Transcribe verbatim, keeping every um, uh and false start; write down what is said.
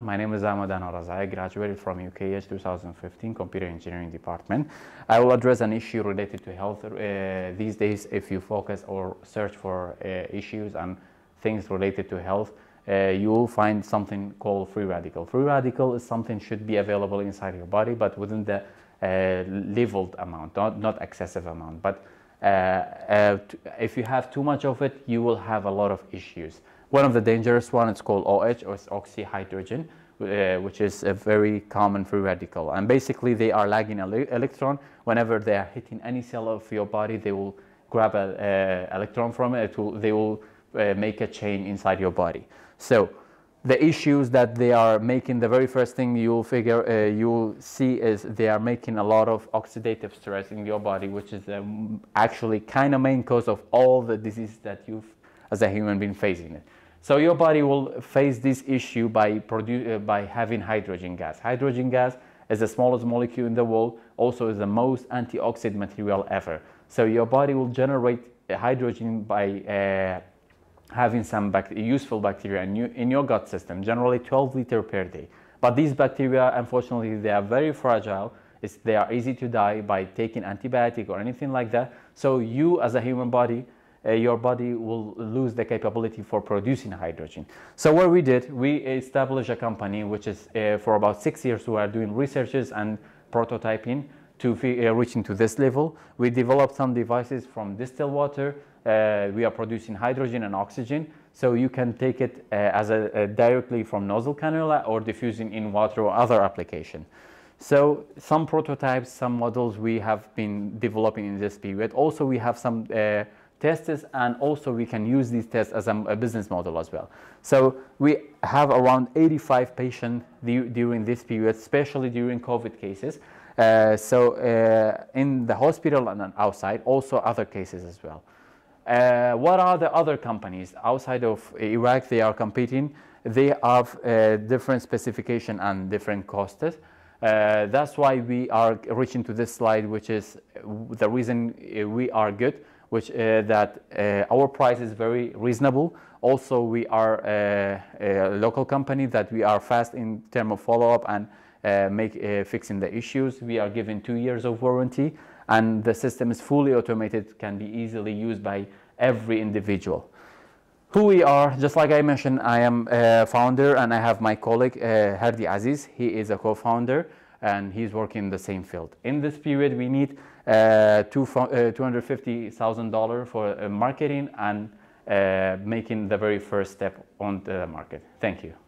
My name is Ahmed Anaraz. I graduated from U K H two thousand fifteen Computer Engineering Department. I will address an issue related to health. Uh, these days, if you focus or search for uh, issues and things related to health, uh, you will find something called free radical. Free radical is something should be available inside your body, but within the uh, leveled amount, not, not excessive amount. But uh, uh, if you have too much of it, you will have a lot of issues. One of the dangerous ones is called O H, or oxyhydrogen, uh, which is a very common free radical. And basically, they are lagging ele electron. Whenever they are hitting any cell of your body, they will grab an uh, electron from it. It will, they will uh, make a chain inside your body. So the issues that they are making, the very first thing you'll figure, uh, you'll see is they are making a lot of oxidative stress in your body, which is um, actually kind of main cause of all the diseases that you've, as a human being, facing it. So your body will face this issue by, produ uh, by having hydrogen gas. Hydrogen gas is the smallest molecule in the world, also is the most antioxidant material ever. So your body will generate hydrogen by uh, having some bact useful bacteria in, you, in your gut system, generally twelve liters per day. But these bacteria, unfortunately, they are very fragile. It's, they are easy to die by taking antibiotic or anything like that. So you, as a human body, Uh, your body will lose the capability for producing hydrogen. So what we did, we established a company which is uh, for about six years we are doing researches and prototyping to uh, reach into this level. We developed some devices from distilled water. Uh, we are producing hydrogen and oxygen, so you can take it uh, as a, a directly from nozzle cannula or diffusing in water or other application. So some prototypes, some models we have been developing in this period. Also, we have some uh, tests, and also we can use these tests as a, a business model as well. So we have around eighty-five patients during this period, especially during COVID cases. Uh, so uh, in the hospital and outside, also other cases as well. Uh, what are the other companies outside of Iraq? They are competing. They have uh, different specification and different costs. Uh, that's why we are reaching to this slide, which is the reason we are good. Which uh, that uh, our price is very reasonable. Also, we are a, a local company that we are fast in terms of follow-up and uh, make uh, fixing the issues. We are given two years of warranty, and the system is fully automated, can be easily used by every individual. Who we are, just like I mentioned, I am a founder, and I have my colleague uh, Hardy Aziz. He is a co-founder, and he's working in the same field. In this period, we need uh, two hundred fifty thousand dollars for uh, marketing and uh, making the very first step on the market. Thank you.